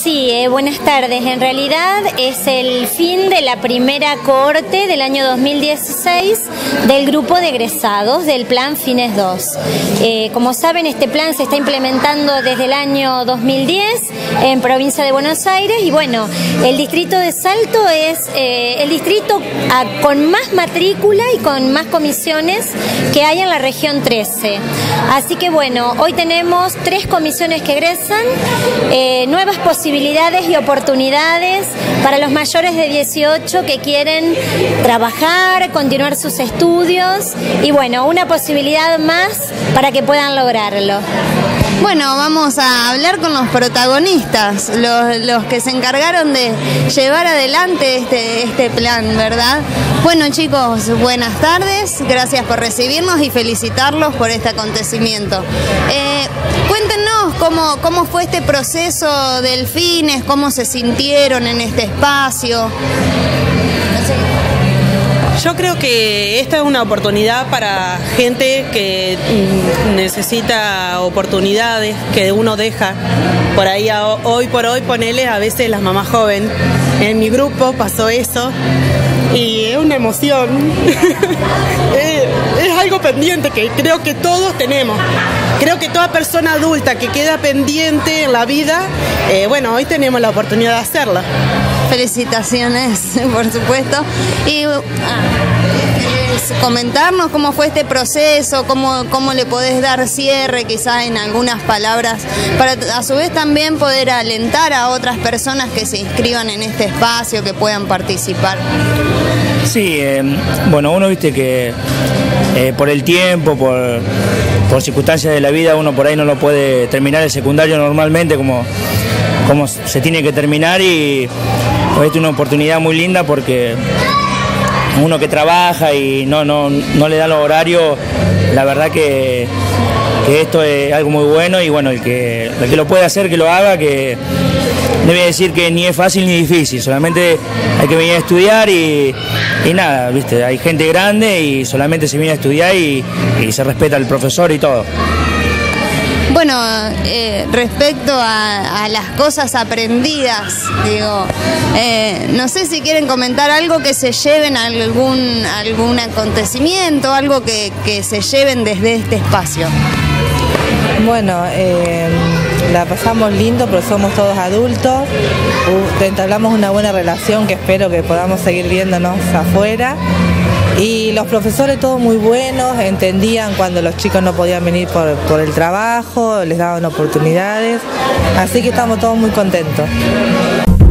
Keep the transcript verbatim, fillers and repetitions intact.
Sí, eh, buenas tardes. En realidad es el fin de la primera cohorte del año dos mil dieciséis del grupo de egresados del plan Fines dos. Eh, como saben, este plan se está implementando desde el año dos mil diez en provincia de Buenos Aires y bueno, el distrito de Salto es eh, el distrito a, con más matrícula y con más comisiones que hay en la región trece. Así que bueno, hoy tenemos tres comisiones que egresan, eh, nuevas posibilidades posibilidades y oportunidades para los mayores de dieciocho que quieren trabajar, continuar sus estudios y bueno, una posibilidad más para que puedan lograrlo. Bueno, vamos a hablar con los protagonistas, los, los que se encargaron de llevar adelante este, este plan, ¿verdad? Bueno, chicos, buenas tardes, gracias por recibirnos y felicitarlos por este acontecimiento. Eh, cuéntenos cómo, cómo fue este proceso del Fines, cómo se sintieron en este espacio. Yo creo que esta es una oportunidad para gente que necesita oportunidades que uno deja por ahí a, hoy por hoy, ponele a veces las mamás jóvenes. En mi grupo pasó eso y es una emoción. es, es algo pendiente que creo que todos tenemos. Creo que toda persona adulta que queda pendiente en la vida, eh, bueno, hoy tenemos la oportunidad de hacerlo. Felicitaciones, por supuesto. Y ah, ¿querés comentarnos cómo fue este proceso? Cómo, cómo le podés dar cierre quizás en algunas palabras para a su vez también poder alentar a otras personas que se inscriban en este espacio, que puedan participar. Sí, eh, bueno, uno viste que eh, por el tiempo, por, por circunstancias de la vida, uno por ahí no lo puede terminar el secundario normalmente como, como se tiene que terminar y es una oportunidad muy linda porque uno que trabaja y no, no, no le da los horarios, la verdad que, que esto es algo muy bueno y bueno, el que, el que lo puede hacer, que lo haga, que debe decir que ni es fácil ni difícil, solamente hay que venir a estudiar y, y nada, viste, hay gente grande y solamente se viene a estudiar y, y se respeta al profesor y todo. Bueno, eh, respecto a, a las cosas aprendidas, digo, eh, no sé si quieren comentar algo que se lleven a algún, algún acontecimiento, algo que, que se lleven desde este espacio. Bueno, eh, la pasamos lindo, pero somos todos adultos, uh, entablamos una buena relación que espero que podamos seguir viéndonos afuera. Y los profesores todos muy buenos, entendían cuando los chicos no podían venir por, por el trabajo, les daban oportunidades, así que estamos todos muy contentos.